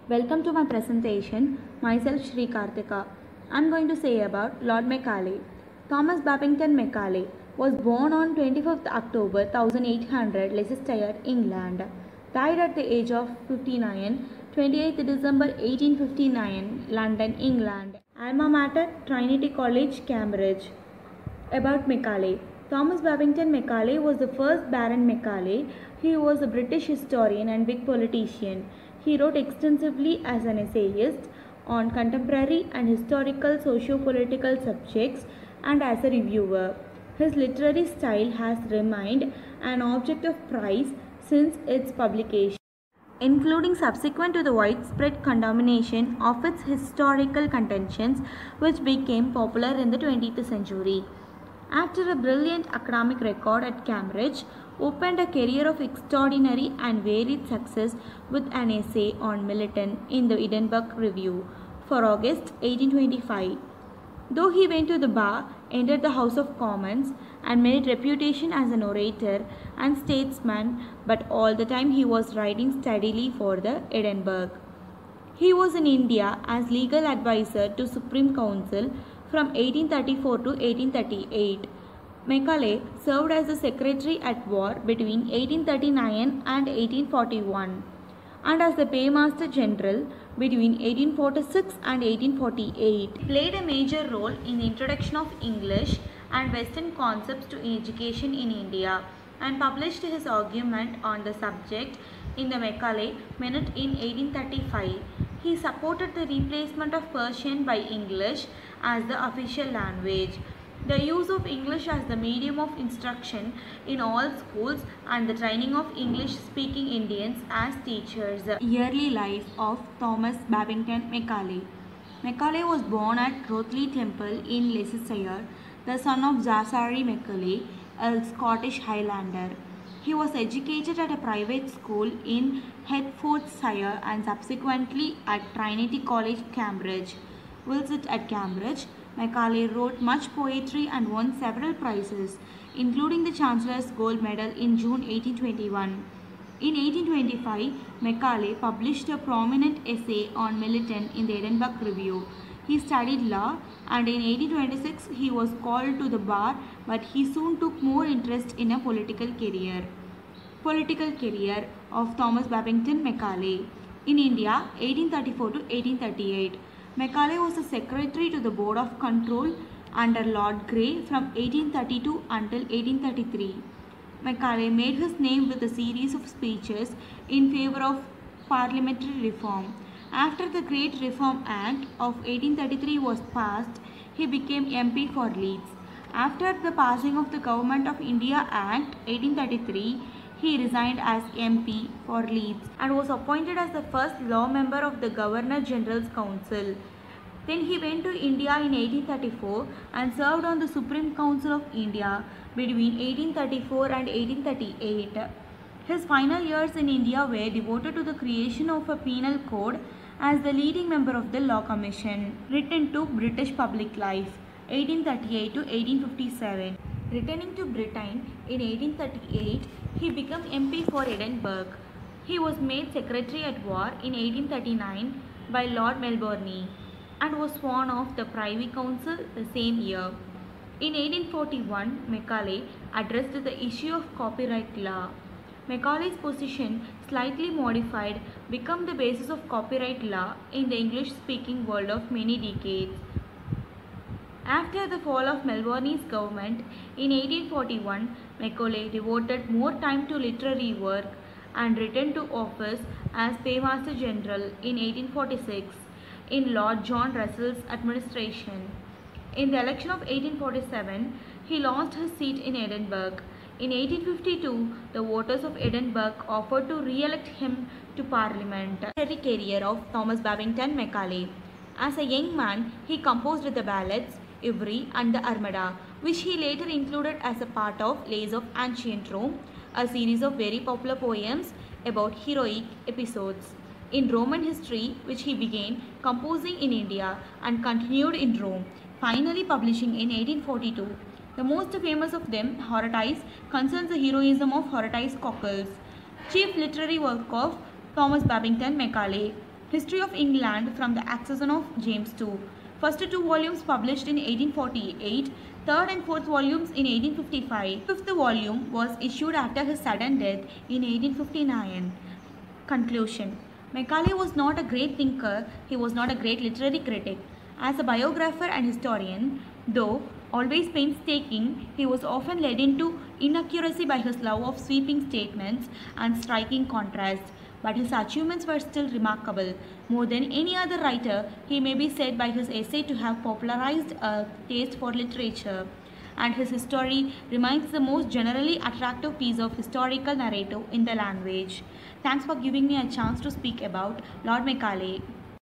Welcome to my presentation. Myself Shri Karthika. I am going to say about Lord Macaulay. Thomas Babington Macaulay was born on 25th October 1800, Leicestershire, England. Died at the age of 59, 28th December 1859, London, England. Alma Mater, Trinity College, Cambridge. About Macaulay. Thomas Babington Macaulay was the first Baron Macaulay. He was a British historian and Whig politician. He wrote extensively as an essayist on contemporary and historical socio-political subjects and as a reviewer. His literary style has remained an object of praise since its publication, including subsequent to the widespread condemnation of its historical contentions, which became popular in the 20th century. After a brilliant academic record at Cambridge, opened a career of extraordinary and varied success with an essay on Milton in the Edinburgh Review for August 1825. Though he went to the bar, entered the House of Commons, and made reputation as an orator and statesman, but all the time he was writing steadily for the Edinburgh. He was in India as legal advisor to Supreme Council from 1834 to 1838. Macaulay served as the Secretary at War between 1839 and 1841 and as the Paymaster General between 1846 and 1848. He played a major role in the introduction of English and Western concepts to education in India and published his argument on the subject in the Macaulay Minute in 1835. He supported the replacement of Persian by English as the official language, the use of English as the medium of instruction in all schools, and the training of English-speaking Indians as teachers. Early life of Thomas Babington Macaulay. Macaulay was born at Rothley Temple in Leicestershire, the son of Zachary Macaulay, a Scottish Highlander. He was educated at a private school in Hertfordshire and subsequently at Trinity College, Cambridge. Whilst at Cambridge, Macaulay wrote much poetry and won several prizes, including the Chancellor's Gold Medal in June 1821. In 1825, Macaulay published a prominent essay on Milton in the Edinburgh Review. He studied law and in 1826 he was called to the bar, but he soon took more interest in a political career. Political career of Thomas Babington Macaulay. In India, 1834 to 1838. Macaulay was a secretary to the Board of Control under Lord Grey from 1832 until 1833. Macaulay made his name with a series of speeches in favor of parliamentary reform. After the Great Reform Act of 1833 was passed, he became MP for Leeds. After the passing of the Government of India Act 1833, he resigned as MP for Leeds and was appointed as the first law member of the Governor-General's Council. Then he went to India in 1834 and served on the Supreme Council of India between 1834 and 1838. His final years in India were devoted to the creation of a penal code as the leading member of the Law Commission. Written to British public life, 1838 to 1857. Returning to Britain in 1838, he became MP for Edinburgh. He was made Secretary at War in 1839 by Lord Melbourne and was sworn off the Privy Council the same year. In 1841, Macaulay addressed the issue of copyright law. Macaulay's position, slightly modified, became the basis of copyright law in the English-speaking world of many decades. After the fall of Melbourne's government in 1841, Macaulay devoted more time to literary work and returned to office as Paymaster General in 1846 in Lord John Russell's administration. In the election of 1847, he lost his seat in Edinburgh. In 1852, the voters of Edinburgh offered to re-elect him to Parliament. Literary career of Thomas Babington Macaulay. As a young man, he composed the ballads Ivry and the Armada, which he later included as a part of Lays of Ancient Rome, a series of very popular poems about heroic episodes in Roman history, which he began composing in India and continued in Rome, finally publishing in 1842. The most famous of them, Horatice, concerns the heroism of Horatice Cockles. Chief literary work of Thomas Babington Macaulay. History of England from the accession of James II. First two volumes published in 1848, third and fourth volumes in 1855. Fifth volume was issued after his sudden death in 1859. Conclusion. Macaulay was not a great thinker, he was not a great literary critic. As a biographer and historian, though always painstaking, he was often led into inaccuracy by his love of sweeping statements and striking contrasts. But his achievements were still remarkable. More than any other writer, he may be said by his essay to have popularized a taste for literature, and his history remains the most generally attractive piece of historical narrative in the language. Thanks for giving me a chance to speak about Lord Macaulay.